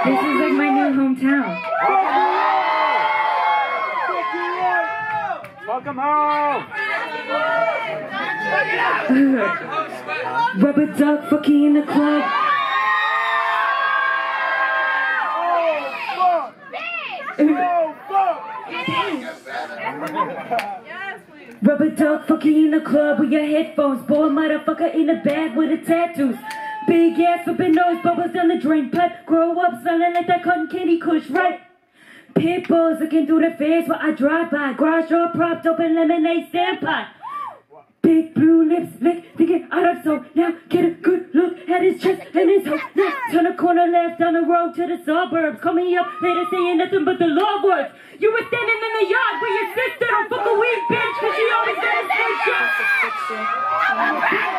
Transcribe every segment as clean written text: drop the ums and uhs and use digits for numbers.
This is like my new hometown. Welcome home! Rubber duck fucking in the club. Rubber duck fucking in the club with your headphones. Boy motherfucker in the bag with the tattoos. Big ass flipping nose, bubbles down the drain pipe. Grow up sounding like that cotton candy kush, right? Pit bulls looking through the face while I drive by. Garage door propped open, lemonade stand pot. Big blue lips, lick, thinking out of soul. Now get a good look at his chest and his hoe. Now turn a corner left down the road to the suburbs. Call me up later saying nothing but the law words. You were standing in the yard with your sister. Don't fuck a weed bitch, cause she always said it's fiction. I'm a bitch.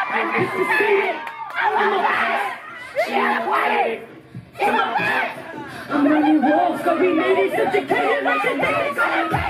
I'm running walls, so we made it subjugated like the day it's gonna take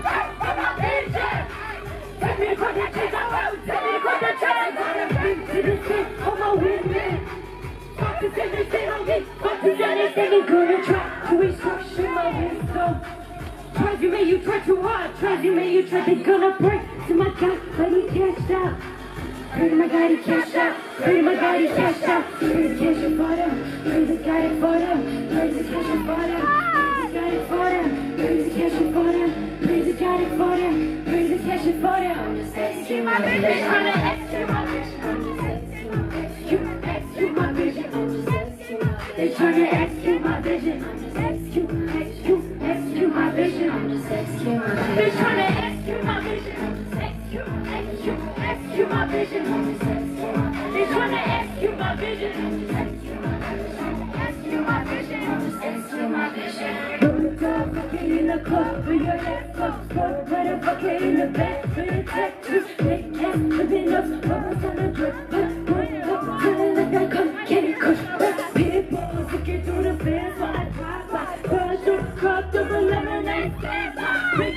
me across the chase, take me across the chase. Been to the shit on my windmill. Fuck this anything on me, fuck this anything is gonna try to restructure my wisdom. Tries you, man, you try too hard. Tries you, man, you try, they gonna break. To my God, but he cashed out. Pray to my God, he cashed out. Pray to my God, he cashed out. Pray to cash it for them. Pray to God it for them. Pray to cash it for them. Pray to God it for them. Pray to cash it for them. Pray to God it for them. Pray to cash it for them. I'm just execute my vision. I'm just execute my vision. I'm just execute my vision. I'm just execute my vision. They trying to execute my vision. I'm just execute my vision. I'm just execute my vision. They trying to execute my vision. I'm just execute my vision. I'm just execute my vision. They trying to execute my vision. I'm just execute my vision. I'm just execute my vision. Roller dog fucking in the club with your head fucked up. Motherfucker in the back with the tattoos. Big ass living up, bubbles on the drip. Feeling like that cotton candy kush. Pit balls looking through the fence while I drive by. Garage door propped up a lemonade stand by.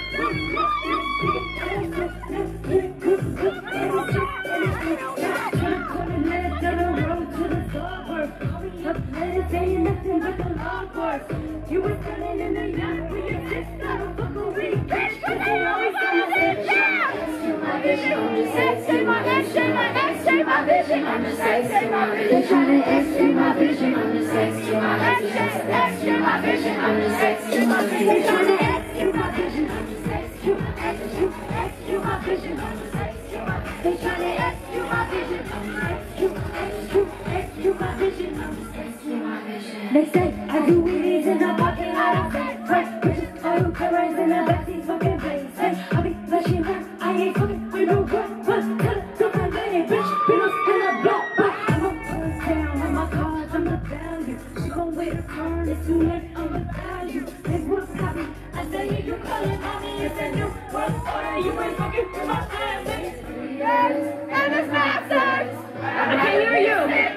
Saying nothing but the long words. You were standing in the yard with your sister. Don't fuck a weed bitch, cause they always gonna say execute my vision. I'm just execute my vision. Execute my vision. I'm just execute my vision. They're trying to execute my vision. I'm just execute my vision. Execute my vision. I'm just execute my vision. They're trying to execute my vision. I'm just execute my vision. I'm just execute my. They're trying to execute my vision. I'm just execute my vision. I'm just execute my vision. Next day, I do weeds in the pocket, I don't fake fresh bitches, auto carriers in the backseat, fucking face. Hey, I be flashing her, I ain't fucking with no girl, but tell her, don't come lady, bitch, Beatles in the block, but I'm up down on my cards, I'm the value. She gon' wait a turn, it's too late, I'm the value. This was copy, I say you calling mommy, it's a new world order, you ain't fucking with my family. Yes, and it's masters. I can't hear you.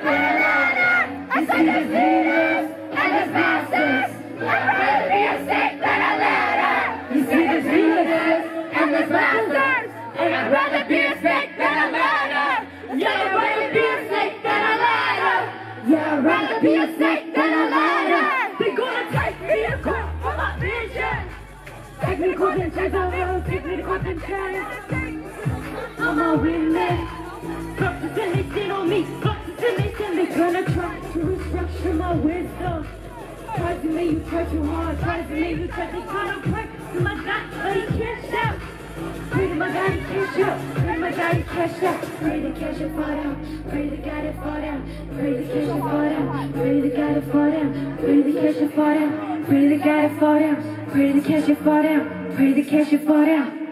I say there's leaders and there's masters. I'd rather be a snake than a ladder. You see there's leaders and there's masters. And I'd rather be a snake than a ladder. Yeah, I'd rather be a snake than a ladder. Yeah, I'd rather be a snake than a ladder. They're gonna take me to court for my vision. Take me to court and chase the road. Take me to court and chase. I'm a winner. Fuckers and they sit on me. Fuckers and they sit. They gonna try to restructure my wisdom. Tries to make you try too hard. Tries to make you try. They gonna pray to my God, but he can't shout. Pray to my God, he can't shout. Pray to my God, he can't shout. Pray to catch it for them. Pray to God it for them. Pray to catch it for them. Pray to God it for them. Pray to catch it for them. Pray to God it for them. Pray to catch it for them. Pray to catch it for them.